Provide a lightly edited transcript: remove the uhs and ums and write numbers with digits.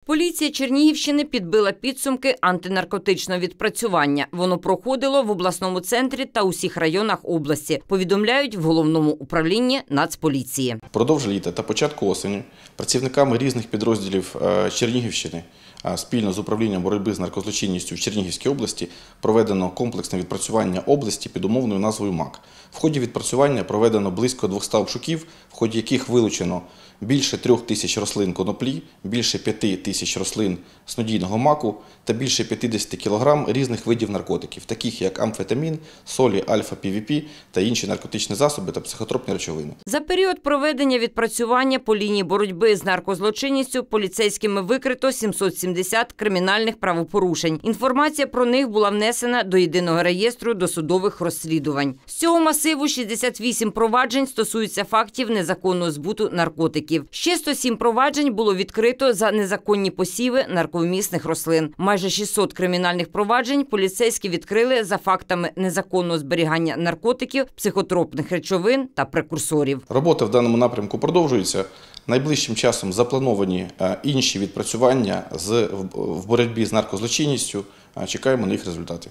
Поліція Чернігівщини підбила підсумки антинаркотичного відпрацювання. Воно проходило в обласному центрі та усіх районах області, повідомляють в Головному управлінні Нацполіції. Впродовж літа та початку осені працівниками різних підрозділів Чернігівщини спільно з управлінням боротьби з наркозлочинністю в Чернігівській області проведено комплексне відпрацювання області під умовною назвою МАК. В ході відпрацювання проведено близько 200 обшуків, в ході яких вилучено більше 3000 рослин коноплі, більше 5000 рослин снодійного маку та більше 50 кг різних видів наркотиків, таких як амфетамін, солі, альфа-ПВП та інші наркотичні засоби та психотропні речовини. За період проведення відпрацювання по лінії боротьби з наркозлочинністю поліцейськими викрито 770 кримінальних правопорушень. Інформація про них була внесена до єдиного реєстру досудових розслідувань. З цього масиву 68 проваджень стосуються фактів незаконного збуту наркотиків. Ще 107 проваджень було відкрито за незаконні посіви нарковмісних рослин. Майже 600 кримінальних проваджень поліцейські відкрили за фактами незаконного зберігання наркотиків, психотропних речовин та прекурсорів. Робота в даному напрямку продовжується. Найближчим часом заплановані інші відпрацювання в боротьбі з наркозлочинністю. Чекаємо на їх результати.